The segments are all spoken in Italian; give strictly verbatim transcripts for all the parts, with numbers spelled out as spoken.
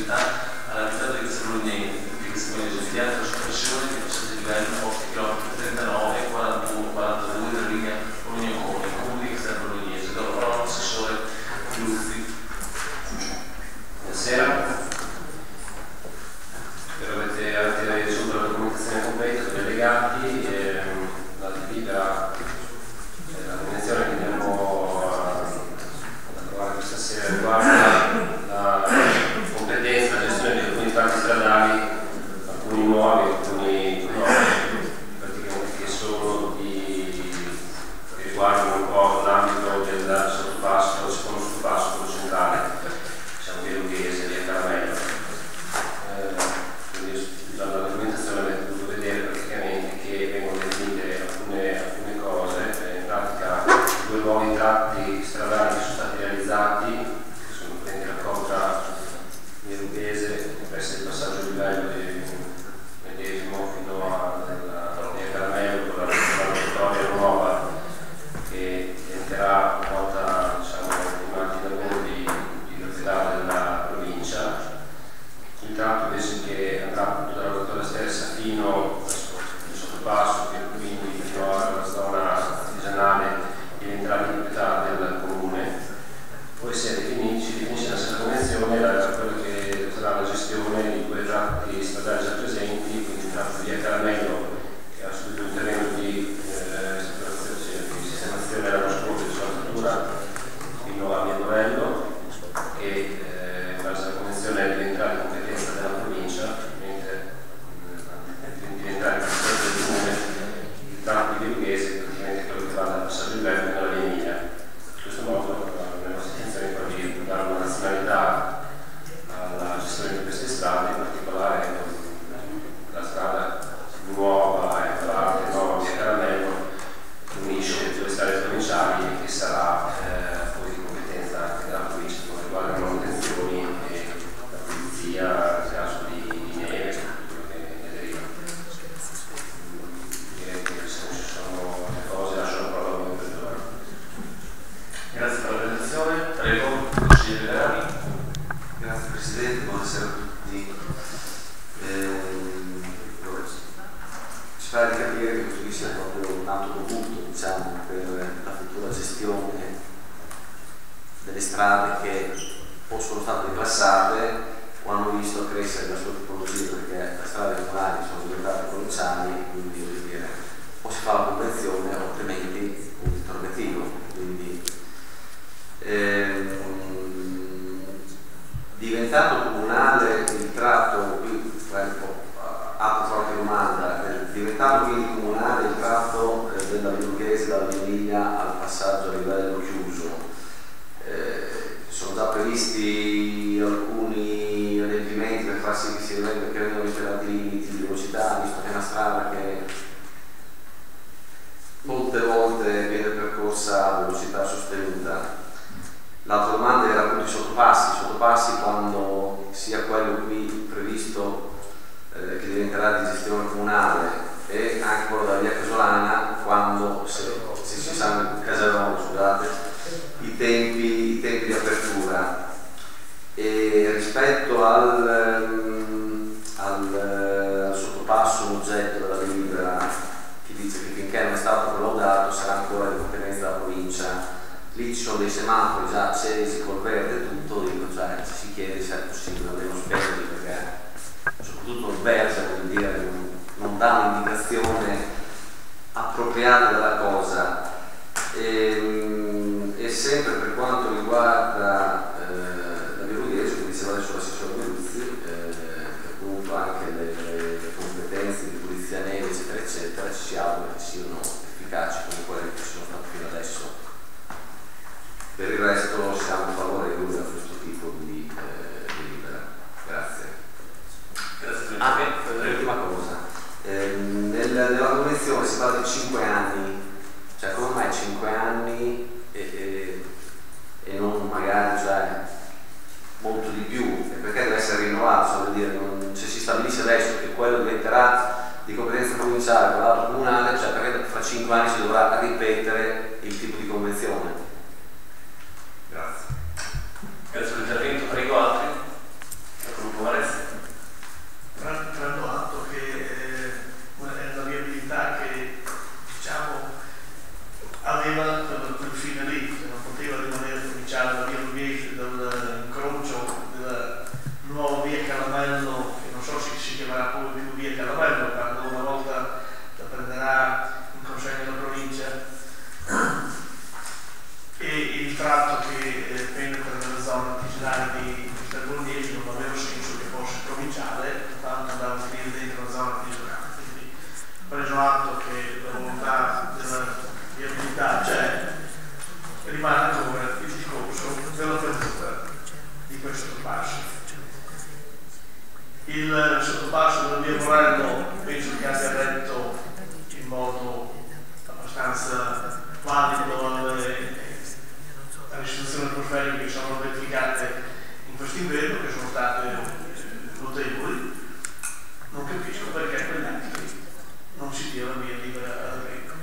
possibilità all'abitato di Castellognese di Castellognese di alta soppressione di passaggio di livello otto chilometri trentanove e quarantuno quarantadue della linea Bologna-Como, in comune di Castellognese. Do la parola all'assessore Luzzi. Buonasera. Spero avete, avete ricevuto la documentazione completa sugli allegati. E, la delibera, eh, la convenzione che andiamo a trovare questa sera riguarda la competenza, la gestione di alcuni tratti stradali, alcuni nuovi, alcuni nuovi, praticamente che sono di, che riguardano un po' l'ambito del sottopasso, del secondo sottopasso, quello centrale, diciamo di Lughese, di Caramello. Eh, quindi dalla documentazione avete potuto vedere praticamente che vengono definite alcune, alcune cose. Eh, in pratica due nuovi tratti stradali che sono stati realizzati, che sono prendi la coda di Lughese presso il passaggio a livello di medesimo fino a via Caramello con la rotatoria nuova che diventerà una volta, diciamo, ultimati i lavori di proprietà della provincia. Il tratto invece che andrà appunto dalla rotatoria stessa fino verso il sottopasso, che quindi fino alla zona artigianale diventerà di proprietà del comune. Poi si, definì, si definisce nella convenzione la, quello che sarà la gestione di quei tratti stradali già presenti, quindi il tratto di via Caramello che ha subito un intervento di, eh, di sistemazione della scorta di saldatura fino a via Novello, che eh, in base alla convenzione diventerà di competenza della provincia, mentre eh, diventerà di competenza del comune il tratto di Lughese, praticamente quello che va dal passaggio di livello nella via Emilia. In questo modo la nostra intenzione è quella di dare una razionalità alla gestione di queste strade, in particolare la strada nuova e tra l'altro nuova via Caramello che unisce due strade provinciali e che sarà eh, poi di competenza anche della provincia come riguarda le manutenzioni e la pulizia nel caso di, di neve, tutto quello che ne deriva. Direi che se non ci sono le cose lascio la parola a voi per ora. Grazie per la presentazione. Prego, consigliere Verani. Grazie Presidente, buonasera a tutti. Ehm, ci pare di capire che questo qui sia proprio un atto dovuto, diciamo, per la futura gestione delle strade che o sono state declassate o hanno visto crescere la sua tipologia, perché le strade comunali sono diventate provinciali, quindi voglio dire, o si fa la convenzione o altrimenti un interrogativo. Quindi ehm, diventato comunale il tratto, qui apro qualche domanda, eh, diventato quindi comunale il tratto eh, della Lughese dalla Via Emilia al passaggio a livello chiuso, eh, sono già previsti alcuni adempimenti per far sì che si che vengano rispettati i limiti di velocità, visto che è una strada che molte volte viene percorsa a velocità sostenuta. L'altra domanda era appunto i sottopassi, i sottopassi quando sia quello qui previsto eh, che diventerà di gestione comunale e anche quello della via Casolana quando se, se si sanno Casalano, scusate, i tempi, i tempi di apertura. E rispetto al, um, al, al sottopasso un oggetto della delibera che dice che finché non è stato collaudato sarà ancora di competenza della provincia. Lì ci sono dei semafori già accesi col verde e tutto, dico, cioè ci si chiede se è possibile almeno spegnerli, perché soprattutto il verde, vuol dire, non, non dà un'indicazione appropriata della cosa. E, e sempre per quanto riguarda eh, la Via Lughese, come diceva adesso l'assessore Beruzzi, eh, appunto anche le, le competenze di pulizia neve eccetera eccetera ci si augura che siano efficaci come quelle che sono state fino adesso. Per il resto siamo favorevoli a questo tipo di eh, delibera. Grazie. Grazie. Ah, l'ultima cosa. Eh, nel, nella convenzione si parla di cinque anni, cioè come mai cinque anni e, e, e non magari cioè, molto di più? E perché deve essere rinnovato? Cioè, vuol dire, non, se si stabilisce adesso che quello diventerà di competenza provinciale con l'altro comunale, cioè perché fra cinque anni si dovrà ripetere il tipo di convenzione? Grazie. Grazie per l'intervento, prego altri. Gruppo immaginare di Mister Borghesi non aveva senso che fosse provinciale, tanto andava a finire dentro la zona di giocare. Quindi ho preso atto che la volontà della viabilità c'è, rimane ancora il discorso dell'apertura di questo sottopasso. Il sottopasso del via Morello penso che abbia retto in modo abbastanza valido alle, alle situazioni atmosferiche che sono verificate in questo inverno, che sono state notevoli. Non capisco perché quegli altri non si dia la via libera al vento.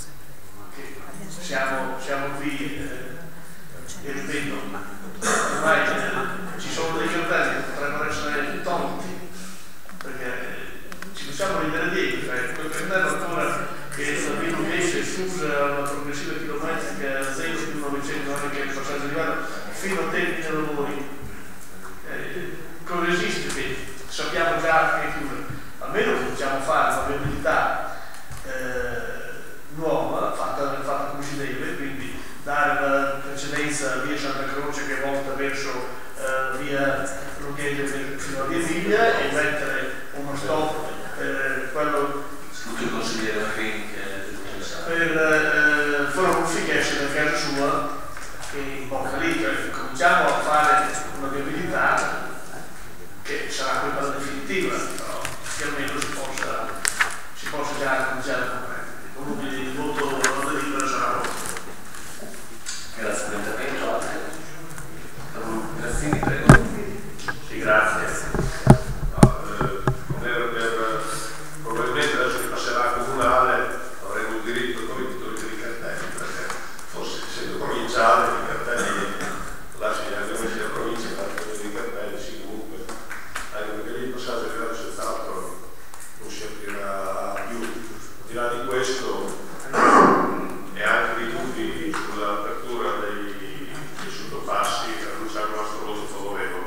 Siamo, siamo qui, eh, e ripeto, ormai eh, ci sono dei cartelli che potrebbero essere tolti, perché eh, ci possiamo ridere dietro, cioè quel cartello ancora che la via Borghesi è chiusa alla progressiva chilometrica zero più novecento, non è che il passaggio di livello fino a tempi dei lavori. Eh, cosa esiste che sappiamo già che è chiusa? Almeno possiamo fare una viabilità eh, nuova, fatta, fatta come si deve, quindi dare la precedenza a via Santa Croce che volta verso eh, via Borghese fino a via Emilia e mettere uno stop per quello il consigliere Raffini per eh, Ferruffi che esce da casa sua e in bocca lì, cioè, cominciamo a fare una viabilità che sarà quella definitiva, però che almeno si possa, si possa già cominciare a comprendere. Comunque il voto alla delibera sarà vostro. Grazie per l'intervento. Grazie, prego. Sì, grazie. No, eh, per, per, probabilmente adesso che passerà a comunale avremo il diritto con i titoli dei cartelli, perché forse essendo provinciale i cartelli lasci anche come sia provincia i dei cartelli, sì, comunque anche perché lì il passaggio a livello senz'altro non si aprirà più. Al di là di questo e anche di tutti sull'apertura dei, dei sottopassi annunciamo il nostro voto favorevole.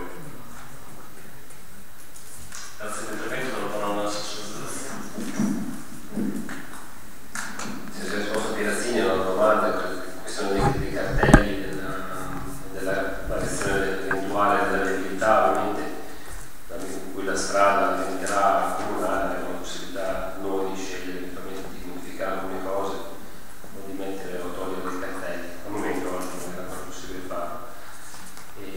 Grazie per l'intervento, la parola all'assessore. Se si è risposto a Pirazzini a una domanda, questione dei, dei cartelli, della, della variazione eventuale della viabilità, ovviamente in cui la strada diventerà comunale, avremo la possibilità noi di scegliere eventualmente di modificare alcune cose o di mettere o togliere dei cartelli. Al momento non è ancora possibile farlo. E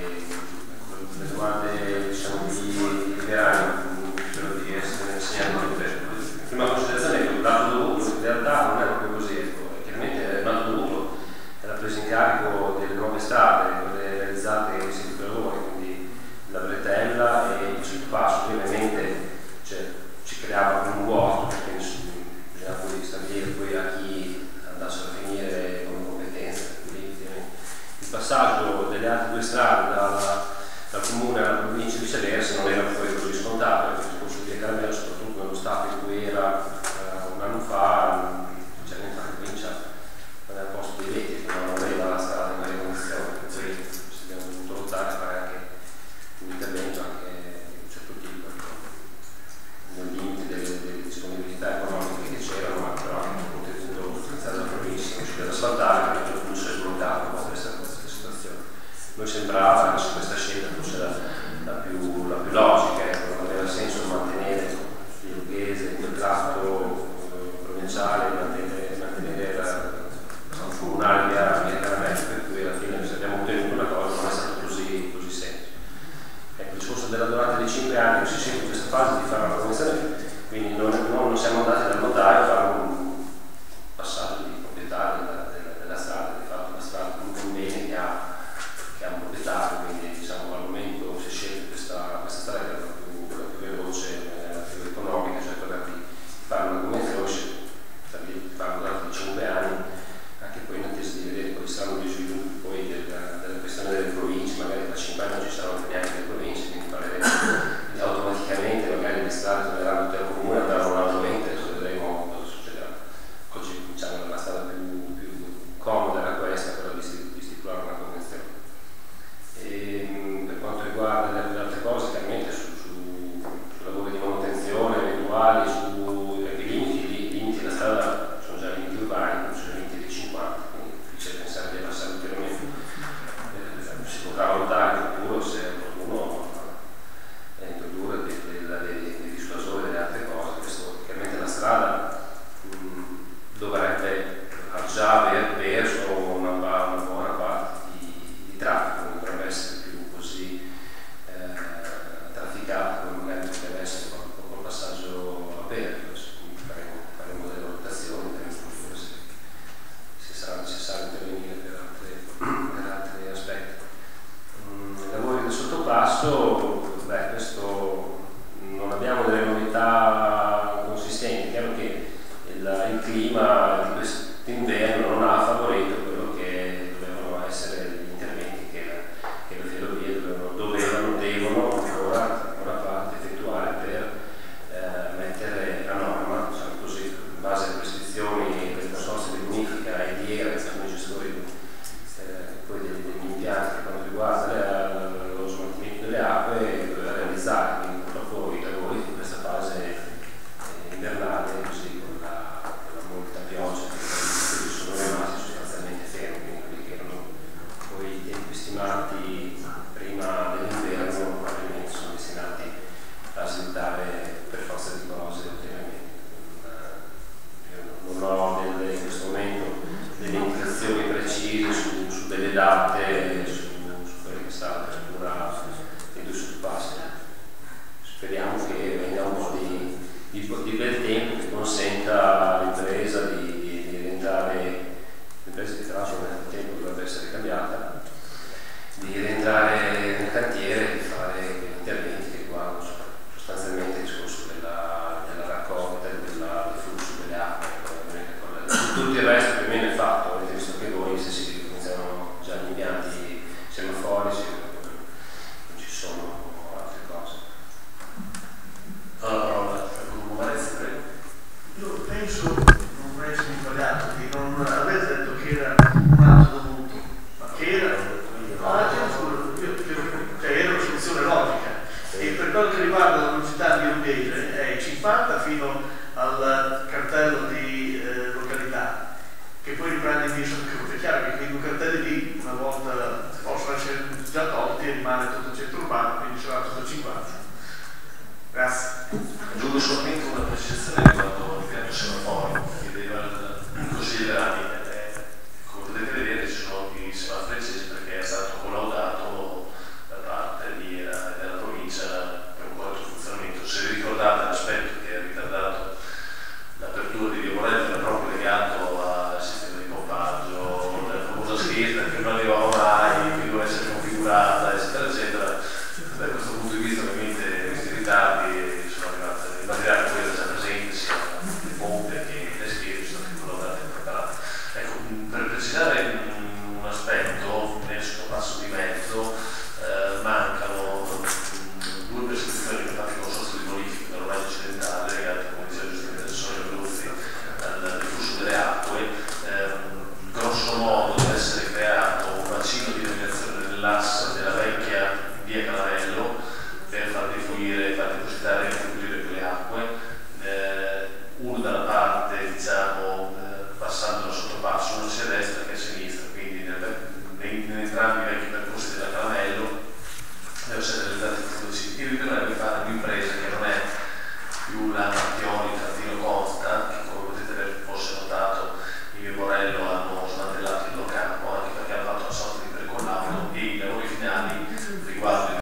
le domande diciamo di Verani, spero di essere insegnato per la prima considerazione è che il dato dovuto in realtà non è proprio così, ecco. Chiaramente il dato dovuto è la presa in carico delle nuove strade, quelle realizzate in seguito ai lavori, quindi la bretella e il sottopasso. Ovviamente cioè, ci creava un vuoto perché bisogna poi stabilire poi a chi andassero a finire come competenza. Quindi il passaggio delle altre due strade dalla dal comune alla provincia e viceversa non era poi così scontato, perché il discorso di Caramella, soprattutto nello stato in cui era eh, un anno fa, sinceramente la provincia non era posto dei veti, non aveva la strada in varie condizioni, per cui ci abbiamo dovuto lottare a fare anche un intervento anche di un certo tipo, nel limite delle, delle disponibilità economiche che c'erano, ma però anche un contenuto sostanziale della provincia, non si deve asfaltare, perché il flusso è sbloccato un po' questa, questa situazione. Noi sembrava che su questa scelta fosse la, la, più, la più logica, ecco, non aveva senso mantenere il Borghese, quel tratto eh, provinciale, mantenere, mantenere la, la comunale via, via Caramella, per cui alla fine abbiamo ottenuto una cosa, non è stato così, così semplice. Ecco, il discorso della durata dei cinque anni, non si segue in questa fase di fare una convenzione, quindi non, non siamo andati dal notaio a fare un passaggio di proprietà della, della, della strada, di fatto una strada comunque un bene che ha che ha un proprietario, quindi diciamo al momento si è scelta questa, questa strada che è la più, la più veloce, la più economica, cioè quella di fare una convenzione, di fare una durata di cinque anni, anche poi in attesa di vedere quali saranno gli sviluppi poi della, della questione delle province, magari tra cinque anni non ci saranno neanche le province, quindi parleremo automaticamente, magari le strade torneranno tutte al comune, andranno un altro ente, adesso vedremo cosa succederà. Oggi diciamo la strada più, più comoda era questa, quella di stipulare una convenzione. E, per quanto riguarda le, le altre cose, chiaramente su, su, su lavori di manutenzione eventuali, su i limiti, i limiti della strada sono già limiti urbani, non sono limiti di cinquanta, quindi è difficile pensare di abbassare ulteriormente. Eh, si potrà valutare passo, beh, questo non abbiamo delle novità consistenti. È chiaro che il, il clima di quest'inverno non ha favorito quello che dovevano essere gli interventi che, che le ferrovie dovevano, dovevano devono ancora una parte effettuare per eh, mettere a norma, diciamo così, in base alle prescrizioni del consorzio di bonifica e di E R E, che sono i gestori eh, poi degli, degli impianti per quanto riguarda le, lo smaltimento delle acque, doveva realizzare. Quindi purtroppo i lavori in questa fase eh, invernale, così con la, con la molta pioggia che sono rimasti sostanzialmente fermi, quindi quelli che erano poi i tempi stimati prima dell'inverno probabilmente sono destinati a slittare per forza di cose ulteriormente. Non ho delle, in questo momento delle indicazioni precise su, su delle date, su, su quella che sarà l'apertura dei due sottopassi. Speriamo che venga un po' di, di, di bel tempo che consenta all'impresa di, di, di rientrare, l'impresa che tra l'altro nel tempo dovrebbe essere cambiata, di rientrare nel cantiere e di fare quegli interventi che riguardano sostanzialmente il discorso della, della raccolta e della, del flusso delle acque. Tutto il resto più o meno è fatto, avete visto che voi se si iniziano già gli impianti semaforici, non ci sono altre cose. Allora, parola, prego. Io penso, non vorrei essere sbagliato, che non avete detto che era un atto dovuto, ma che era, ah, io, io, cioè era una soluzione logica. E per quanto riguarda la velocità di Rughese è cinquanta fino al cartello di eh, località, che poi riprende in via Santa Croce. È chiaro che quei due cartelli lì, una volta possono essere già tolti e rimane tutto il centro urbano, quindi sarà tutto cinquanta. Grazie. Aggiungo solamente una precisazione riguardo l'impianto semaforico che deriva dal consigliere